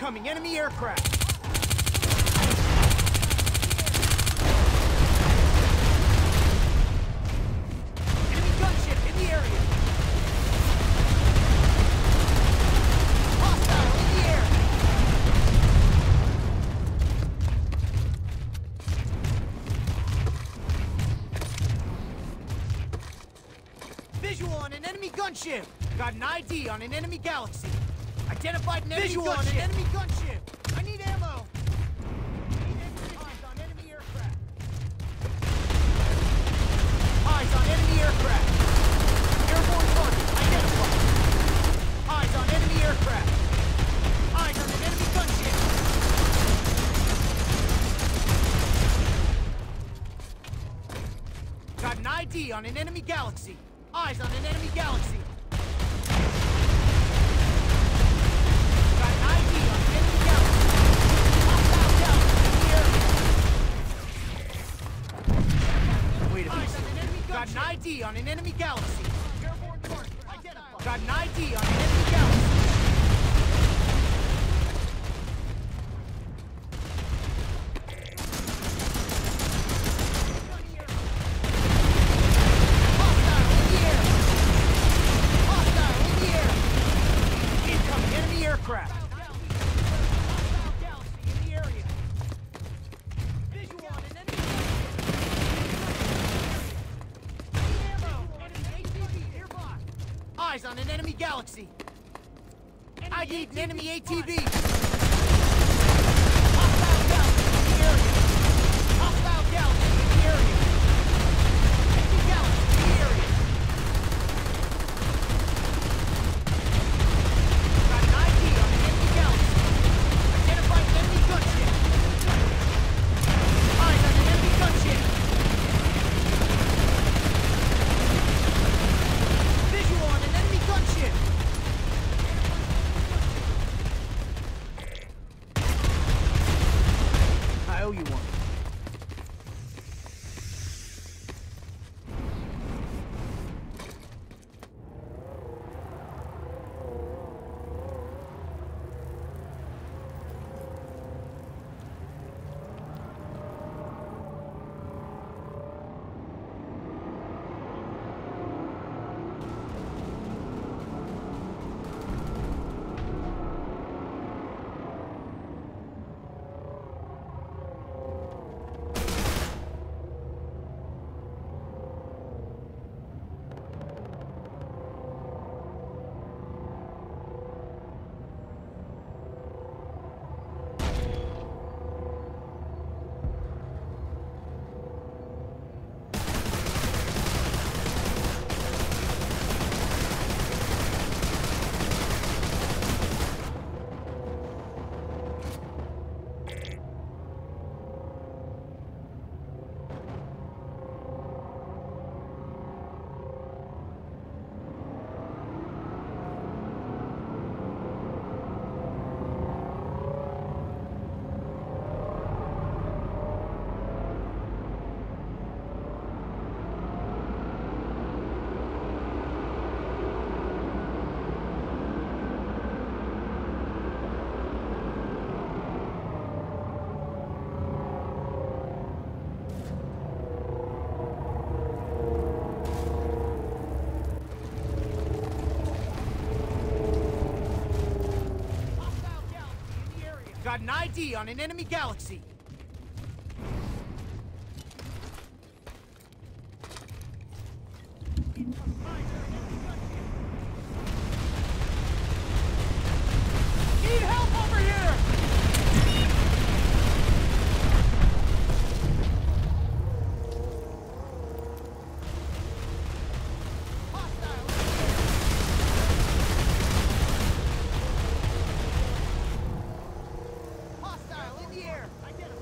Incoming enemy aircraft! Enemy gunship in the area! Hostile in the air! Visual on an enemy gunship! Got an ID on an enemy galaxy! Identified an enemy visual gunship. On an enemy gunship! I need ammo! Eyes on enemy aircraft! Eyes on enemy aircraft! Airborne target identified! Eyes on enemy aircraft! Eyes on an enemy gunship! Got an ID on an enemy galaxy! Eyes on an enemy galaxy! Got an ID on an enemy galaxy. Got an ID on an enemy galaxy. Hostile in the air. Hostile in the air. Incoming enemy aircraft. Hostile galaxy in the area. Visual on an enemy eyes on an enemy galaxy. I need an enemy ATV. Hostile galaxy in the area. Hostile galaxy in the area. Enemy galaxy in the area. Got an ID on an enemy galaxy. Identified an enemy gunship. Eyes on an enemy gunship. Visual on an enemy gunship! I owe you one. Got an ID on an enemy galaxy. Need help over here! Hostile in the air! Identify.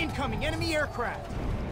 Incoming enemy aircraft!